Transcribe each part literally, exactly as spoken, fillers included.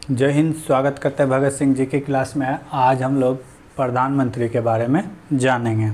जय हिंद। स्वागत करते हैं भगत सिंह जी की क्लास में। आज हम लोग प्रधानमंत्री के बारे में जानेंगे।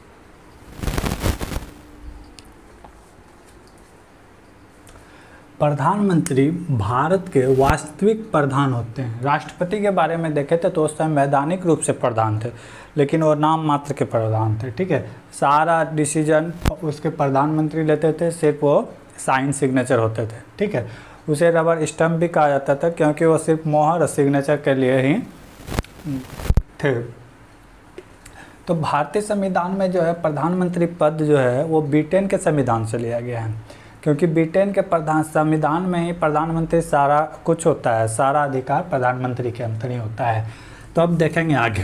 प्रधानमंत्री भारत के वास्तविक प्रधान होते हैं। राष्ट्रपति के बारे में देखे थे तो उस टाइम वैधानिक रूप से प्रधान थे, लेकिन वो नाम मात्र के प्रधान थे। ठीक है, सारा डिसीजन उसके प्रधानमंत्री लेते थे, सिर्फ वो साइन सिग्नेचर होते थे। ठीक है, उसे रबर स्टम्प भी कहा जाता था क्योंकि वो सिर्फ मोहर और सिग्नेचर के लिए ही थे। तो भारतीय संविधान में जो है प्रधानमंत्री पद जो है वो ब्रिटेन के संविधान से लिया गया है, क्योंकि ब्रिटेन के प्रधान संविधान में ही प्रधानमंत्री सारा कुछ होता है, सारा अधिकार प्रधानमंत्री के अंदर ही होता है। तो अब देखेंगे आगे।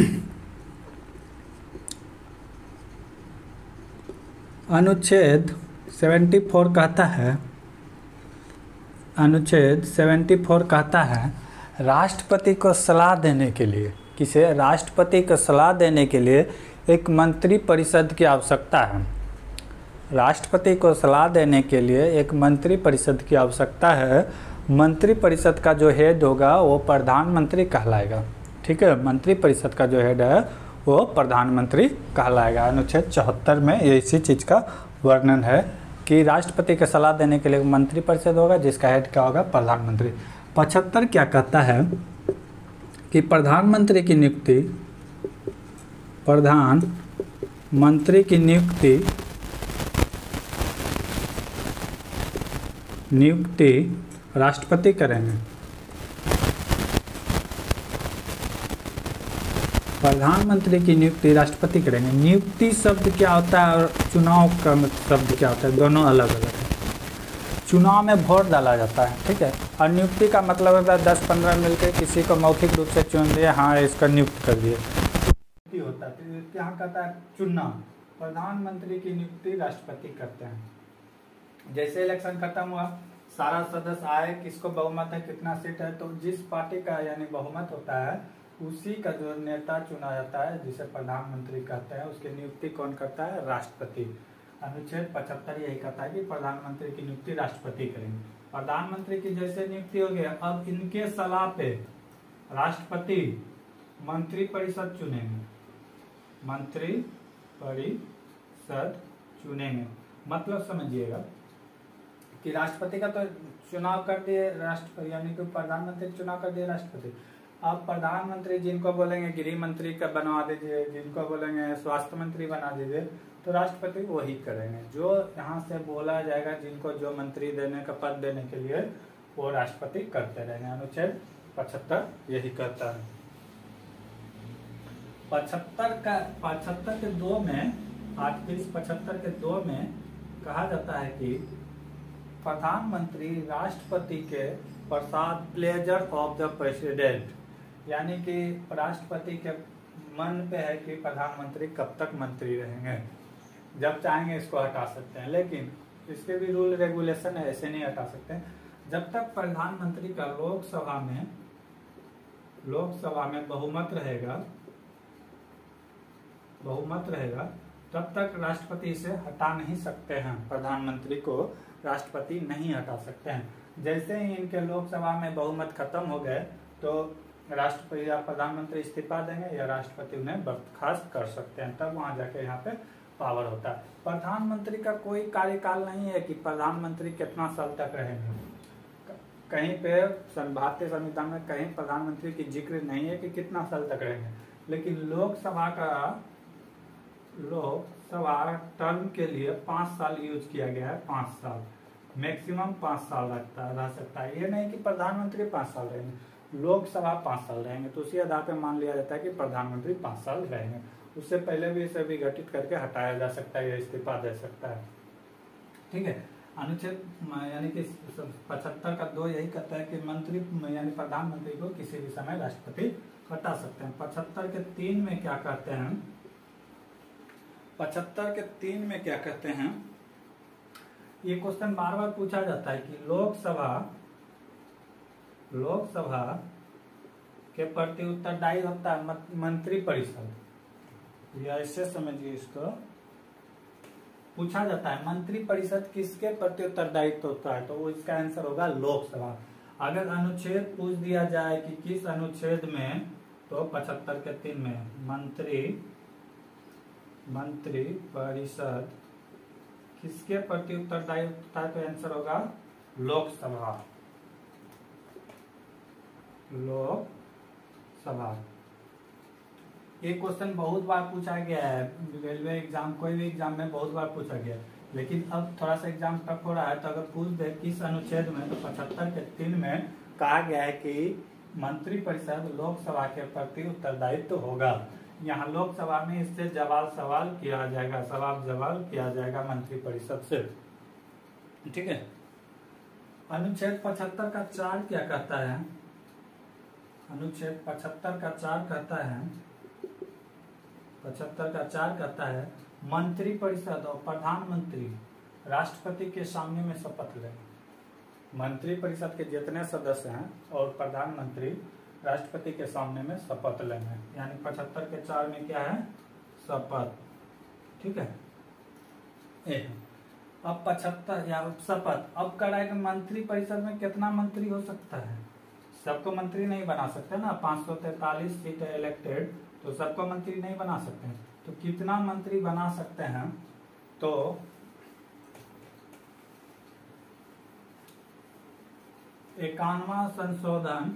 अनुच्छेद चौहत्तर कहता है अनुच्छेद चौहत्तर कहता है राष्ट्रपति को सलाह देने के लिए, किसे राष्ट्रपति को सलाह देने के लिए एक मंत्री परिषद की आवश्यकता है। राष्ट्रपति को सलाह देने के लिए एक मंत्री परिषद की आवश्यकता है। मंत्री परिषद का जो हेड होगा वो प्रधानमंत्री कहलाएगा। ठीक है, मंत्री परिषद का जो हेड है वो प्रधानमंत्री कहलाएगा। अनुच्छेद चौहत्तर में ये इसी चीज़ का वर्णन है कि राष्ट्रपति को सलाह देने के लिए मंत्री परिषद होगा जिसका हेड क्या होगा, प्रधानमंत्री। पचहत्तर क्या कहता है कि प्रधानमंत्री की नियुक्ति प्रधानमंत्री की नियुक्ति नियुक्ति राष्ट्रपति करेंगे। प्रधानमंत्री की नियुक्ति राष्ट्रपति करेंगे। नियुक्ति शब्द क्या होता है और चुनाव का शब्द क्या होता है, दोनों अलग अलग है। चुनाव में वोट डाला जाता है, ठीक है, और नियुक्ति का मतलब होता है दस पंद्रह मिलकर किसी को मौखिक रूप से चुन दिए, हाँ इसका नियुक्त कर दिए, नियुक्ति होता है। तो यहाँ कहता है चुनना। प्रधानमंत्री की नियुक्ति राष्ट्रपति करते हैं। जैसे इलेक्शन खत्म हुआ, सारा सदस्य आए, किसको बहुमत है, कितना सीट है, तो जिस पार्टी का यानी बहुमत होता है उसी का जो नेता चुना जाता है जिसे प्रधानमंत्री कहते हैं, उसकी नियुक्ति कौन करता है, राष्ट्रपति। अनुच्छेद पचहत्तर यही कहता है कि प्रधानमंत्री की नियुक्ति राष्ट्रपति करेंगे। प्रधानमंत्री की जैसे नियुक्ति हो गया, अब इनके सलाह पे राष्ट्रपति मंत्री परिषद चुनेंगे। मंत्री परिषद चुनेंगे मतलब समझिएगा कि राष्ट्रपति का तो चुनाव कर दिए राष्ट्रपति, यानी कि प्रधानमंत्री चुनाव कर दिए राष्ट्रपति। अब प्रधानमंत्री जिनको बोलेंगे गृह मंत्री का बनवा दीजिए, जिनको बोलेंगे स्वास्थ्य मंत्री बना दीजिए, तो राष्ट्रपति वही करेंगे। जो यहाँ से बोला जाएगा, जिनको जो मंत्री देने का पद देने के लिए वो राष्ट्रपति करते रहेंगे। अनुच्छेद पचहत्तर यही कहता है। पचहत्तर का पचहत्तर के दो में आर्टिकल पचहत्तर के दो में कहा जाता है कि प्रधानमंत्री राष्ट्रपति के प्रसाद प्लेजर ऑफ द प्रेसिडेंट, यानी कि राष्ट्रपति के मन पे है कि प्रधानमंत्री कब तक मंत्री रहेंगे, जब चाहेंगे इसको हटा सकते हैं, लेकिन इसके भी रूल रेगुलेशन है, ऐसे नहीं हटा सकते। जब तक प्रधानमंत्री का लोकसभा में लोकसभा में बहुमत रहेगा बहुमत रहेगा तब तक राष्ट्रपति इसे हटा नहीं सकते हैं। प्रधानमंत्री को राष्ट्रपति नहीं हटा सकते हैं। जैसे ही इनके लोकसभा में बहुमत खत्म हो गए तो राष्ट्रपति या प्रधानमंत्री इस्तीफा देंगे या राष्ट्रपति उन्हें बर्खास्त कर सकते हैं, तब वहां जाके यहाँ पे पावर होता है। प्रधानमंत्री का कोई कार्यकाल नहीं है कि प्रधानमंत्री कितना साल तक रहेंगे। कहीं पे भारतीय संविधान में कहीं प्रधानमंत्री की जिक्र नहीं है कि कितना साल तक रहेंगे, लेकिन लोकसभा का लोकसभा टर्म के लिए पांच साल यूज किया गया है। पांच साल मैक्सिमम पांच साल रखता रह सकता है। ये नहीं कि प्रधानमंत्री पांच साल रहेंगे, लोकसभा पांच साल रहेंगे, तो उसी आधार पर मान लिया जाता है कि प्रधानमंत्री पांच साल रहेंगे। उससे पहले भी इसे विघटित करके हटाया जा सकता है या इस्तीफा दे सकता है। ठीक है, अनुच्छेद यानी कि पचहत्तर का दो यही कहता है कि मंत्री यानी प्रधानमंत्री को किसी भी समय राष्ट्रपति हटा सकते हैं। पचहत्तर के तीन में क्या कहते हैं पचहत्तर के तीन में क्या कहते हैं, ये क्वेश्चन बार बार पूछा जाता है कि लोकसभा लोकसभा के प्रति उत्तरदायी होता है मंत्री परिषद। या ऐसे समझिए, इसको पूछा जाता है मंत्री परिषद किसके प्रति उत्तरदायित्व होता है, तो वो इसका आंसर होगा लोकसभा। अगर अनुच्छेद पूछ दिया जाए कि किस अनुच्छेद में, तो पचहत्तर के तीन में मंत्री मंत्री परिषद किसके प्रति उत्तरदायी होता है, तो आंसर होगा लोकसभा। लोकसभा ये क्वेश्चन बहुत बार पूछा गया है, रेलवे एग्जाम कोई भी एग्जाम में बहुत बार पूछा गया है, लेकिन अब थोड़ा सा एग्जाम टफ हो रहा है। तो अगर पूछ दे किस अनुच्छेद में, तो पचहत्तर के तीन में कहा गया है कि मंत्री परिषद लोकसभा के प्रति उत्तरदायित्व तो होगा। यहाँ लोकसभा में इससे जवाब सवाल किया जाएगा, सवाल जवाब किया जाएगा मंत्री परिषद से, ठीक है। अनुच्छेद पचहत्तर का चार क्या कहता है, अनुच्छेद पचहत्तर का चार कहता है पचहत्तर का चार कहता है मंत्री परिषद और प्रधानमंत्री राष्ट्रपति के सामने में शपथ लें। मंत्री परिषद के जितने सदस्य हैं और प्रधानमंत्री राष्ट्रपति के सामने में शपथ लेंगे, यानी पचहत्तर के चार में क्या है, शपथ, ठीक है। एक अब पचहत्तर या शपथ अब कराएगा, मंत्री परिषद में कितना मंत्री हो सकता है, सबको मंत्री नहीं बना सकते ना, पाँच सौ तैतालीस सीट इलेक्टेड, तो सबको मंत्री नहीं बना सकते हैं। तो कितना मंत्री बना सकते हैं, तो इक्यानवा संशोधन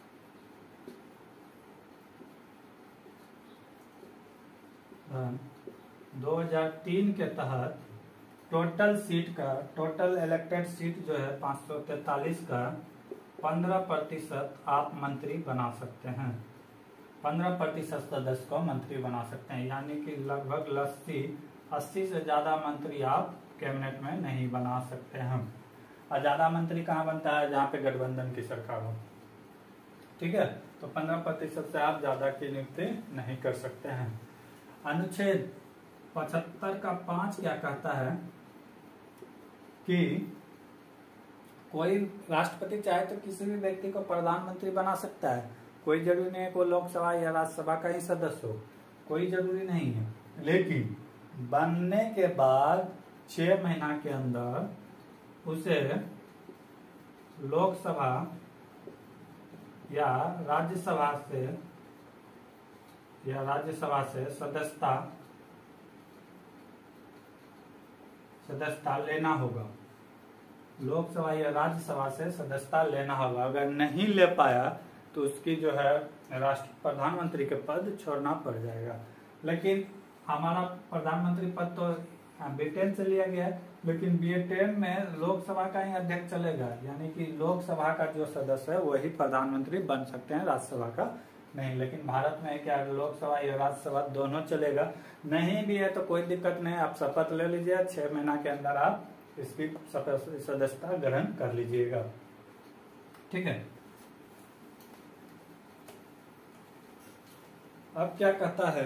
दो हज़ार तीन के तहत टोटल सीट का, टोटल इलेक्टेड सीट जो है पाँच सौ तैतालीस का पंद्रह प्रतिशत आप मंत्री बना सकते हैं, पंद्रह प्रतिशत सदस्य को मंत्री बना सकते हैं, यानी कि लगभग अस्सी अस्सी से ज्यादा मंत्री आप कैबिनेट में नहीं बना सकते हैं। और ज्यादा मंत्री कहाँ बनता है, जहाँ पे गठबंधन की सरकार हो, ठीक है। तो पंद्रह प्रतिशत से आप ज्यादा की नियुक्ति नहीं कर सकते हैं। अनुच्छेद पचहत्तर का पांच क्या कहता है कि कोई राष्ट्रपति चाहे तो किसी भी व्यक्ति को प्रधानमंत्री बना सकता है, कोई जरूरी नहीं है कोई लोकसभा या राज्यसभा का ही सदस्य हो, कोई जरूरी नहीं है, लेकिन बनने के बाद छह महीना के अंदर उसे लोकसभा या राज्यसभा से या राज्यसभा से सदस्यता सदस्यता लेना होगा, लोकसभा या राज्यसभा से सदस्यता लेना होगा। अगर नहीं ले पाया तो उसकी जो है राष्ट्र प्रधानमंत्री के पद छोड़ना पड़ जाएगा। लेकिन हमारा प्रधानमंत्री पद तो बी टेन से लिया गया है, लेकिन बी टेन में लोकसभा का ही अध्यक्ष चलेगा, यानी कि लोकसभा का जो सदस्य है वही प्रधानमंत्री बन सकते हैं, राज्यसभा का नहीं। लेकिन भारत में क्या लोकसभा या राज्यसभा दोनों चलेगा, नहीं भी है तो कोई दिक्कत नहीं, आप शपथ ले लीजिए, छह महीना के अंदर आप इसकी सदस्यता ग्रहण कर लीजिएगा, ठीक है। अब क्या कहता है,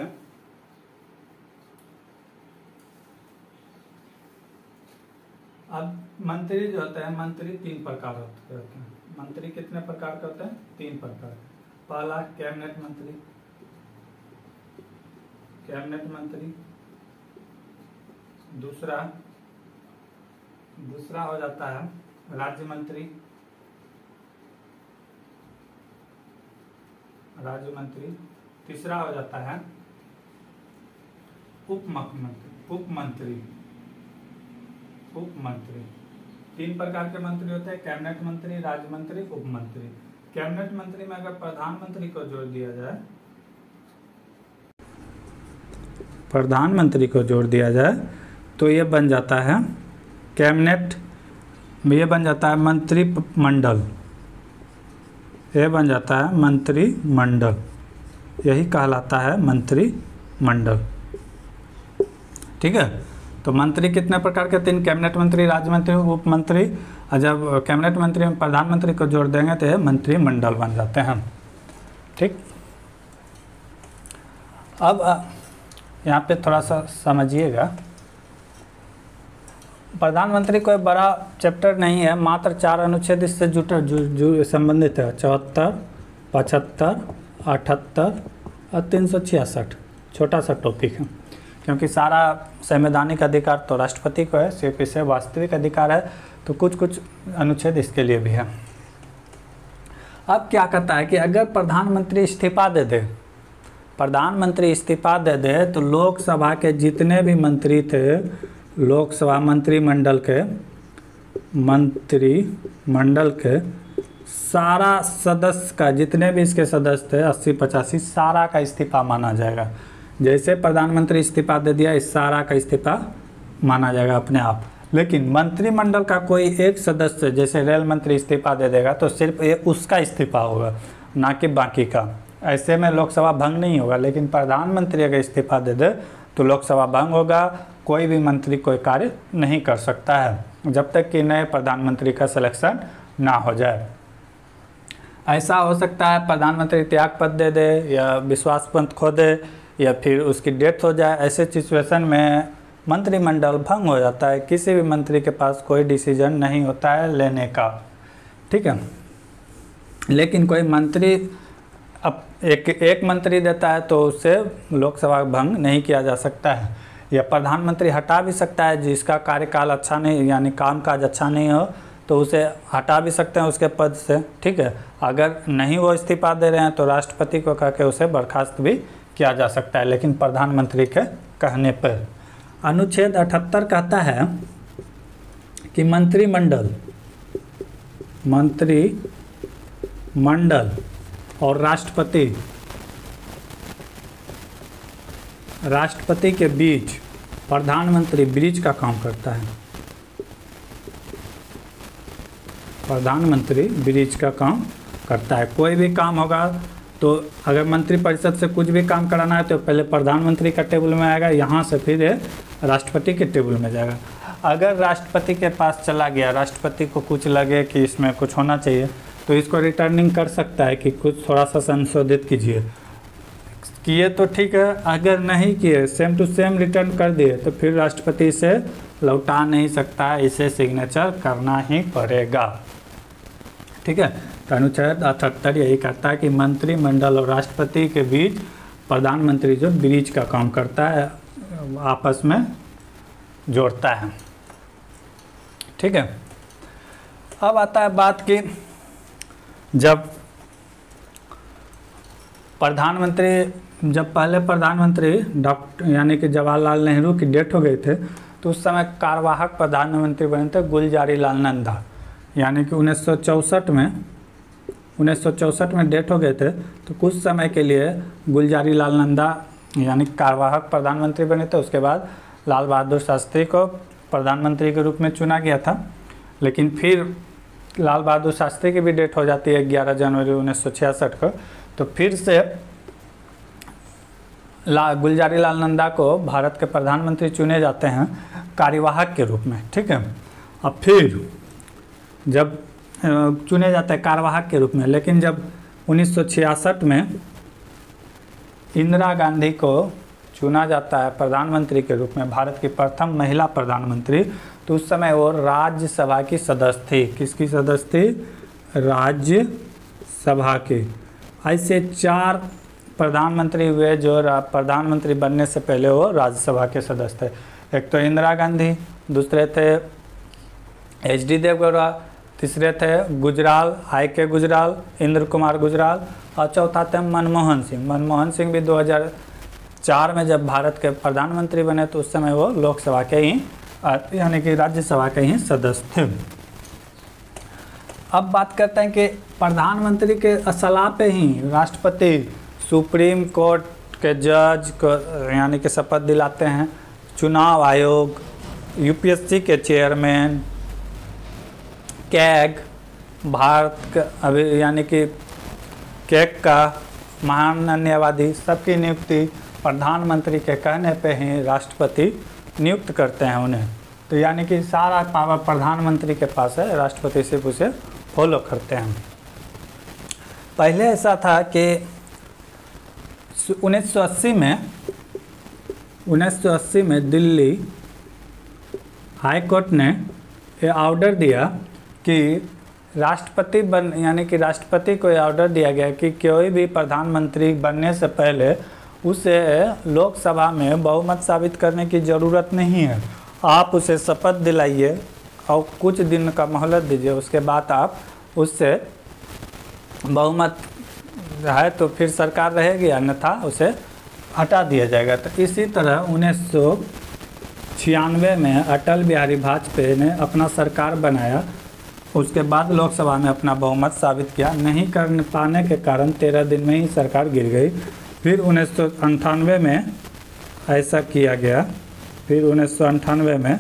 अब मंत्री जो होते हैं, मंत्री तीन प्रकार होते हैं। मंत्री कितने प्रकार के होते हैं, तीन प्रकार। पहला कैबिनेट मंत्री, कैबिनेट मंत्री। दूसरा दूसरा हो जाता है राज्य मंत्री, राज्य मंत्री। तीसरा हो जाता है उप मुख्यमंत्री, उप मंत्री, उप मंत्री। तीन प्रकार के मंत्री होते हैं, कैबिनेट मंत्री, राज्य मंत्री, उप मंत्री। कैबिनेट मंत्री में अगर प्रधानमंत्री को जोड़ दिया जाए, प्रधानमंत्री को जोड़ दिया जाए तो ये बन जाता है कैबिनेट, ये बन जाता है मंत्रिमंडल, ये बन जाता है मंत्रिमंडल, यही कहलाता है मंत्रिमंडल, ठीक है। तो मंत्री कितने प्रकार के, तीन, कैबिनेट मंत्री, राज्य मंत्री, उप मंत्री। और जब कैबिनेट मंत्री में प्रधानमंत्री को जोड़ देंगे तो ये मंत्रिमंडल बन जाते हैं, ठीक। अब यहाँ पे थोड़ा सा समझिएगा, प्रधानमंत्री कोई बड़ा चैप्टर नहीं है, मात्र चार अनुच्छेद इससे जुटा जु, जु, संबंधित है, चौहत्तर, पचहत्तर, अठहत्तर और तीन सौ छियासठ। छोटा सा टॉपिक है, क्योंकि सारा संवैधानिक अधिकार तो राष्ट्रपति को है, सिर्फ इसे वास्तविक अधिकार है, तो कुछ कुछ अनुच्छेद इसके लिए भी है। अब क्या कहता है कि अगर प्रधानमंत्री इस्तीफा दे दे प्रधानमंत्री इस्तीफा दे दे तो लोकसभा के जितने भी मंत्री थे, लोकसभा मंत्रिमंडल के मंत्रिमंडल के सारा सदस्य का, जितने भी इसके सदस्य थे अस्सी पचासी, सारा का इस्तीफा माना जाएगा। जैसे प्रधानमंत्री इस्तीफा दे दिया, इस सारा का इस्तीफा माना जाएगा अपने आप। लेकिन मंत्रिमंडल का कोई एक सदस्य, जैसे रेल मंत्री इस्तीफा दे देगा तो सिर्फ ये उसका इस्तीफा होगा, ना कि बाकी का। ऐसे में लोकसभा भंग नहीं होगा। लेकिन प्रधानमंत्री अगर इस्तीफा दे दे तो लोकसभा भंग होगा, कोई भी मंत्री कोई कार्य नहीं कर सकता है जब तक कि नए प्रधानमंत्री का सिलेक्शन ना हो जाए। ऐसा हो सकता है प्रधानमंत्री त्याग पद दे दे या विश्वास मत खो दे या फिर उसकी डेथ हो जाए। ऐसे सिचुएशन में मंत्रिमंडल भंग हो जाता है, किसी भी मंत्री के पास कोई डिसीजन नहीं होता है लेने का, ठीक है। लेकिन कोई मंत्री अब एक एक मंत्री देता है तो उससे लोकसभा भंग नहीं किया जा सकता है। या प्रधानमंत्री हटा भी सकता है, जिसका कार्यकाल अच्छा नहीं, यानी कामकाज अच्छा नहीं हो तो उसे हटा भी सकते हैं उसके पद से, ठीक है। अगर नहीं वो इस्तीफा दे रहे हैं तो राष्ट्रपति को कह के उसे बर्खास्त भी किया जा सकता है, लेकिन प्रधानमंत्री के कहने पर। अनुच्छेद अठहत्तर कहता है कि मंत्रिमंडल मंत्रिमंडल और राष्ट्रपति राष्ट्रपति के बीच प्रधानमंत्री ब्रिज का काम करता है। प्रधानमंत्री ब्रिज का काम करता है। कोई भी काम होगा तो अगर मंत्रिपरिषद से कुछ भी काम कराना है तो पहले प्रधानमंत्री का टेबल में आएगा, यहाँ से फिर राष्ट्रपति के टेबल में जाएगा। अगर राष्ट्रपति के पास चला गया, राष्ट्रपति को कुछ लगे कि इसमें कुछ होना चाहिए तो इसको रिटर्निंग कर सकता है कि कुछ थोड़ा सा संशोधित कीजिए। किए तो ठीक है, अगर नहीं किए, सेम टू सेम रिटर्न कर दिए तो फिर राष्ट्रपति इसे लौटा नहीं सकता है, इसे सिग्नेचर करना ही पड़ेगा, ठीक है। तो अनुच्छेद अठहत्तर यही कहता है कि मंत्रिमंडल और राष्ट्रपति के बीच प्रधानमंत्री जो ब्रिज का काम करता है, आपस में जोड़ता है, ठीक है। अब आता है बात की जब प्रधानमंत्री जब पहले प्रधानमंत्री डॉक्टर यानी कि जवाहरलाल नेहरू की डेथ हो गई थे तो उस समय कार्यवाहक प्रधानमंत्री बने थे गुलजारी लाल नंदा, यानी कि उन्नीस सौ चौंसठ में उन्नीस सौ चौंसठ में डेथ हो गए थे तो कुछ समय के लिए गुलजारी लाल नंदा यानी कार्यवाहक प्रधानमंत्री बने थे। उसके बाद लाल बहादुर शास्त्री को प्रधानमंत्री के रूप में चुना गया था, लेकिन फिर लाल बहादुर शास्त्री की भी डेट हो जाती है ग्यारह जनवरी उन्नीस सौ छियासठ को, तो फिर से ला गुलजारी लाल नंदा को भारत के प्रधानमंत्री चुने जाते हैं कार्यवाहक के रूप में, ठीक है। अब फिर जब चुने जाते हैं कार्यवाहक के रूप में, लेकिन जब उन्नीस सौ छियासठ में इंदिरा गांधी को चुना जाता है प्रधानमंत्री के रूप में, भारत की प्रथम महिला प्रधानमंत्री, तो उस समय वो राज्यसभा की सदस्य थी। किसकी सदस्य थी? राज्यसभा की। ऐसे चार प्रधानमंत्री हुए जो प्रधानमंत्री बनने से पहले वो राज्यसभा के सदस्य थे। एक तो इंदिरा गांधी, दूसरे थे एच डी देवगौड़ा, तीसरे थे गुजराल, आई के गुजराल, इंद्र कुमार गुजराल, और चौथा थे मनमोहन सिंह। मनमोहन सिंह भी दो हज़ार चार में जब भारत के प्रधानमंत्री बने तो उस समय वो लोकसभा के ही यानी कि राज्यसभा के ही सदस्य थे। अब बात करते हैं कि प्रधानमंत्री के सलाह पे ही राष्ट्रपति सुप्रीम कोर्ट के जज को यानी कि शपथ दिलाते हैं, चुनाव आयोग, यूपीएससी के चेयरमैन, कैग, भारत का अभी यानी कि कैग का महान न्यायवादी, सबकी नियुक्ति प्रधानमंत्री के कहने पे ही राष्ट्रपति नियुक्त करते हैं उन्हें। तो यानी कि सारा पावर प्रधानमंत्री के पास है, राष्ट्रपति सिर्फ उसे फॉलो करते हैं। पहले ऐसा था कि उन्नीस सौ अस्सी में उन्नीस सौ अस्सी में दिल्ली हाई कोर्ट ने ये ऑर्डर दिया कि राष्ट्रपति बन यानी कि राष्ट्रपति को ये ऑर्डर दिया गया कि कोई भी प्रधानमंत्री बनने से पहले उसे लोकसभा में बहुमत साबित करने की ज़रूरत नहीं है। आप उसे शपथ दिलाइए और कुछ दिन का मोहलत दीजिए, उसके बाद आप उससे बहुमत है तो फिर सरकार रहेगी, अन्यथा उसे हटा दिया जाएगा। तो इसी तरह उन्नीस सौ छियानवे में अटल बिहारी वाजपेयी ने अपना सरकार बनाया, उसके बाद लोकसभा में अपना बहुमत साबित किया। नहीं कर पाने के कारण तेरह दिन में ही सरकार गिर गई। फिर उन्नीस सौ अंठानवे में ऐसा किया गया, फिर उन्नीस सौ अंठानवे में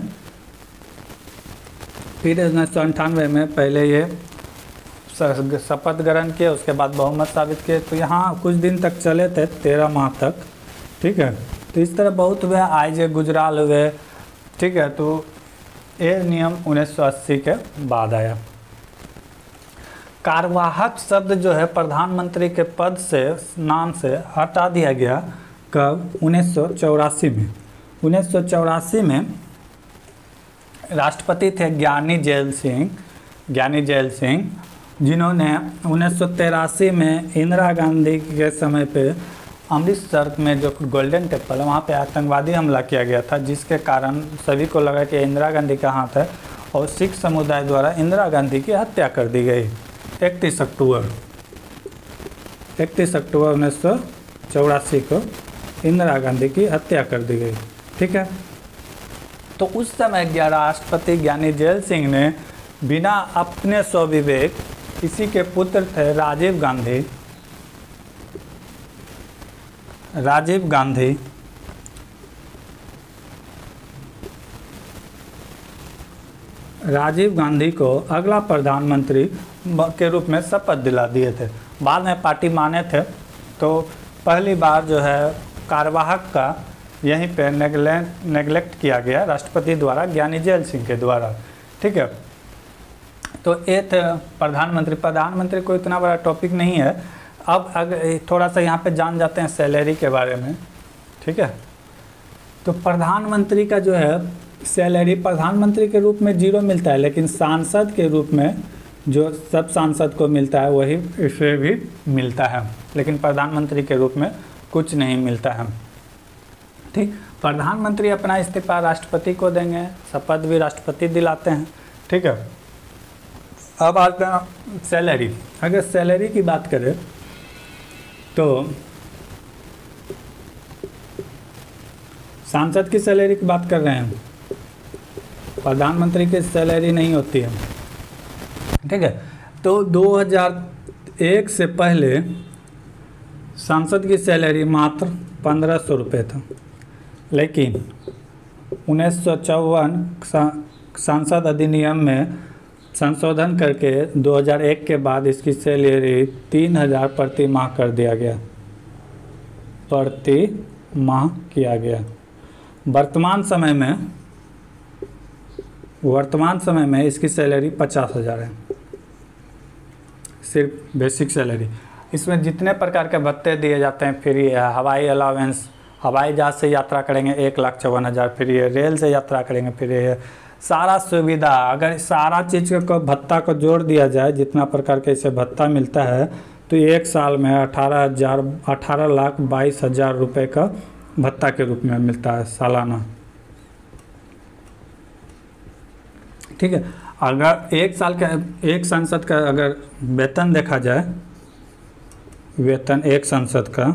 फिर उन्नीस सौ अंठानवे में पहले ये शपथ ग्रहण किए, उसके बाद बहुमत साबित किए। तो यहाँ कुछ दिन तक चले थे, तेरह माह तक, ठीक है। तो इस तरह बहुत हुए, आई जे गुजराल हुए, ठीक है। तो ये नियम उन्नीस सौ अस्सी के बाद आया। कार्यवाहक शब्द जो है प्रधानमंत्री के पद से, नाम से हटा दिया गया कब? उन्नीस सौ चौरासी में। उन्नीस सौ चौरासी में राष्ट्रपति थे ज्ञानी जैल सिंह, ज्ञानी जैल सिंह, जिन्होंने उन्नीस सौ तिरासी में इंदिरा गांधी के समय पे अमृतसर में जो गोल्डन टेम्पल है वहाँ पे आतंकवादी हमला किया गया था, जिसके कारण सभी को लगा कि इंदिरा गांधी का हाथ है और सिख समुदाय द्वारा इंदिरा गांधी की हत्या कर दी गई। इकतीस अक्टूबर इकतीस अक्टूबर उन्नीस सौ चौरासी को इंदिरा गांधी की हत्या कर दी गई, ठीक है। तो उस समय राष्ट्रपति ज्ञानी जैल सिंह ने बिना अपने स्वविवेक, इसी के पुत्र थे राजीव गांधी, राजीव गांधी राजीव गांधी को अगला प्रधानमंत्री के रूप में शपथ दिला दिए थे। बाद में पार्टी माने थे, तो पहली बार जो है कार्यवाहक का यहीं पे नेगलेक्ट नेगलेक्ट किया गया राष्ट्रपति द्वारा, ज्ञानी जैल सिंह के द्वारा, ठीक है। तो ये थे प्रधानमंत्री। प्रधानमंत्री को इतना बड़ा टॉपिक नहीं है। अब अगर थोड़ा सा यहाँ पे जान जाते हैं सैलरी के बारे में, ठीक है। तो प्रधानमंत्री का जो है सैलरी प्रधानमंत्री के रूप में जीरो मिलता है, लेकिन सांसद के रूप में जो सब सांसद को मिलता है वही इसे भी मिलता है, लेकिन प्रधानमंत्री के रूप में कुछ नहीं मिलता है, ठीक। प्रधानमंत्री अपना इस्तीफा राष्ट्रपति को देंगे, शपथ भी राष्ट्रपति दिलाते हैं, ठीक है। अब आते हैं सैलरी। अगर सैलरी की बात करें तो सांसद की सैलरी की बात कर रहे हैं, प्रधानमंत्री की सैलरी नहीं होती है, ठीक है। तो दो हज़ार एक से पहले सांसद की सैलरी मात्र पंद्रह सौ रुपये था, लेकिन उन्नीस सौ चौवन सांसद अधिनियम में संशोधन करके दो हज़ार एक के बाद इसकी सैलरी तीन हज़ार प्रति माह कर दिया गया, प्रति माह किया गया। वर्तमान समय में वर्तमान समय में इसकी सैलरी पचास हज़ार है, सिर्फ बेसिक सैलरी। इसमें जितने प्रकार के भत्ते दिए जाते हैं फ्री है, हवाई अलावेंस, हवाई जहाज से यात्रा करेंगे एक लाख चौवन हज़ार फ्री है, रेल से यात्रा करेंगे फ्री है, सारा सुविधा। अगर सारा चीज़ को भत्ता को जोड़ दिया जाए, जितना प्रकार के इसे भत्ता मिलता है, तो एक साल में अठारह हज़ार अठारह लाख बाईस हज़ार रुपये का भत्ता के रूप में मिलता है सालाना, ठीक है। अगर एक साल का एक सांसद का अगर वेतन देखा जाए, वेतन एक सांसद का,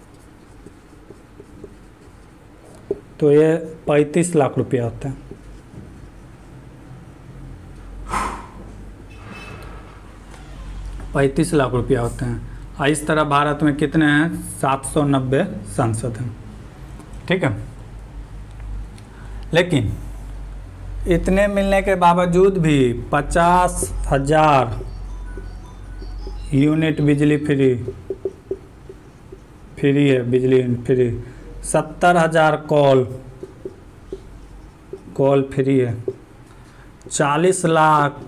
तो ये पैंतीस लाख रुपया होता है। पैंतीस लाख रुपया होते हैं। और इस तरह भारत में कितने हैं? सात सौ नब्बे सांसद हैं, ठीक है। लेकिन इतने मिलने के बावजूद भी पचास हजार यूनिट बिजली फ्री फ्री है, बिजली फ्री। सत्तर हजार कॉल कॉल फ्री है। चालीस लाख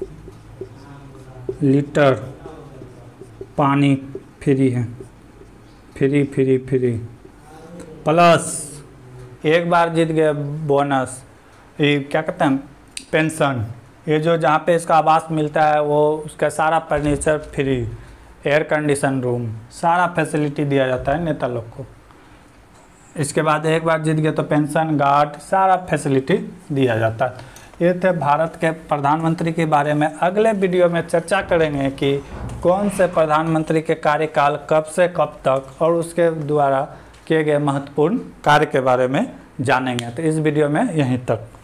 लीटर पानी फ्री है, फ्री फ्री फ्री। प्लस एक बार जीत गए बोनस, ये क्या कहते हैं, पेंशन। ये जो जहाँ पे इसका आवास मिलता है वो उसका सारा furniture free, air condition room, सारा फैसिलिटी दिया जाता है नेता लोग को। इसके बाद एक बार जीत गए तो पेंशन, गार्ड, सारा फैसिलिटी दिया जाता है। ये थे भारत के प्रधानमंत्री के बारे में। अगले वीडियो में चर्चा करेंगे कि कौन से प्रधानमंत्री के कार्यकाल कब से कब तक और उसके द्वारा किए गए महत्वपूर्ण कार्य के बारे में जानेंगे। तो इस वीडियो में यहीं तक।